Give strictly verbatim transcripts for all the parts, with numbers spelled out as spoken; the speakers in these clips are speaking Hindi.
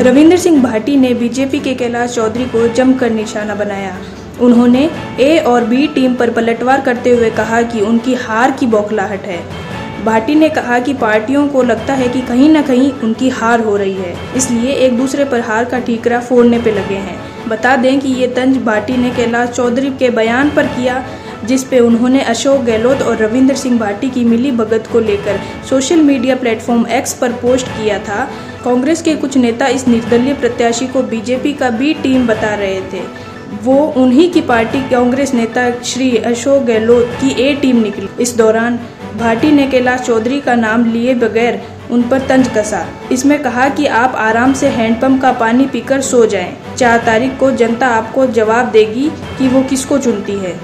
रविंद्र सिंह भाटी ने बीजेपी के कैलाश चौधरी को जमकर निशाना बनाया। उन्होंने ए और बी टीम पर पलटवार करते हुए कहा कि उनकी हार की बौखलाहट है। भाटी ने कहा कि पार्टियों को लगता है कि कहीं न कहीं उनकी हार हो रही है, इसलिए एक दूसरे पर हार का ठीकरा फोड़ने पे लगे हैं। बता दें कि ये तंज भाटी ने कैलाश चौधरी के बयान पर किया, जिस पे उन्होंने अशोक गहलोत और रविंद्र सिंह भाटी की मिली भगत को लेकर सोशल मीडिया प्लेटफॉर्म एक्स पर पोस्ट किया था। कांग्रेस के कुछ नेता इस निर्दलीय प्रत्याशी को बीजेपी का बी टीम बता रहे थे। वो उन्हीं की पार्टी कांग्रेस नेता श्री अशोक गहलोत की ए टीम निकली। इस दौरान भाटी ने कैलाश चौधरी का नाम लिए बगैर उन पर तंज कसा। इसमें कहा कि आप आराम से हैंडपंप का पानी पीकर सो जाएं। चार तारीख को जनता आपको जवाब देगी कि वो किसको चुनती है।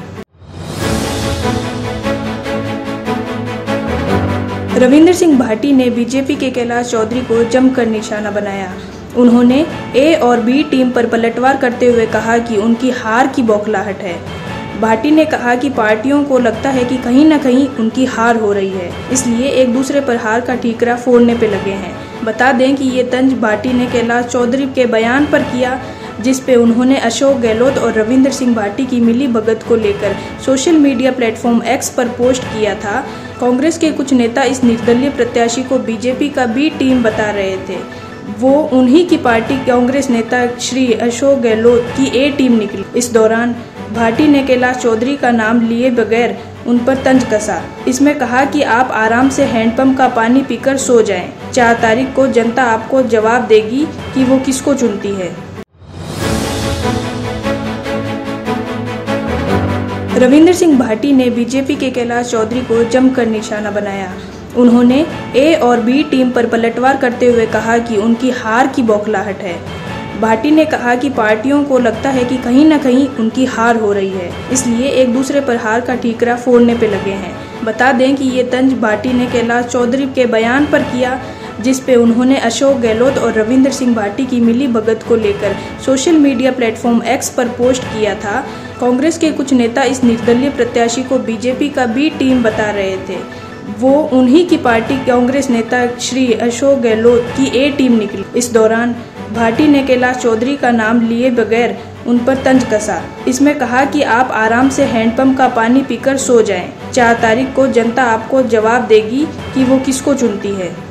रविंद्र सिंह भाटी ने बीजेपी के कैलाश चौधरी को जमकर निशाना बनाया। उन्होंने ए और बी टीम पर पलटवार करते हुए कहा कि उनकी हार की बौखलाहट है। भाटी ने कहा कि पार्टियों को लगता है कि कहीं न कहीं उनकी हार हो रही है, इसलिए एक दूसरे पर हार का ठीकरा फोड़ने पे लगे हैं। बता दें कि ये तंज भाटी ने कैलाश चौधरी के बयान पर किया, जिस पे उन्होंने अशोक गहलोत और रविंद्र सिंह भाटी की मिली भगत को लेकर सोशल मीडिया प्लेटफॉर्म एक्स पर पोस्ट किया था। कांग्रेस के कुछ नेता इस निर्दलीय प्रत्याशी को बीजेपी का बी टीम बता रहे थे। वो उन्हीं की पार्टी कांग्रेस नेता श्री अशोक गहलोत की ए टीम निकली। इस दौरान भाटी ने कैलाश चौधरी का नाम लिए बगैर उन पर तंज कसा। इसमें कहा कि आप आराम से हैंडपंप का पानी पीकर सो जाएं। चार तारीख को जनता आपको जवाब देगी कि वो किसको चुनती है। रविंद्र सिंह भाटी ने बीजेपी के कैलाश चौधरी को जमकर निशाना बनाया। उन्होंने ए और बी टीम पर पलटवार करते हुए कहा कि उनकी हार की बौखलाहट है। भाटी ने कहा कि पार्टियों को लगता है कि कहीं न कहीं उनकी हार हो रही है, इसलिए एक दूसरे पर हार का ठीकरा फोड़ने पे लगे हैं। बता दें कि ये तंज भाटी ने कैलाश चौधरी के बयान पर किया, जिस पे उन्होंने अशोक गहलोत और रविंद्र सिंह भाटी की मिली भगत को लेकर सोशल मीडिया प्लेटफॉर्म एक्स पर पोस्ट किया था। कांग्रेस के कुछ नेता इस निर्दलीय प्रत्याशी को बीजेपी का बी टीम बता रहे थे। वो उन्हीं की पार्टी कांग्रेस नेता श्री अशोक गहलोत की ए टीम निकली। इस दौरान भाटी ने कैलाश चौधरी का नाम लिए बगैर उन पर तंज कसा। इसमें कहा कि आप आराम से हैंडपंप का पानी पीकर सो जाएं। चार तारीख को जनता आपको जवाब देगी कि वो किसको चुनती है।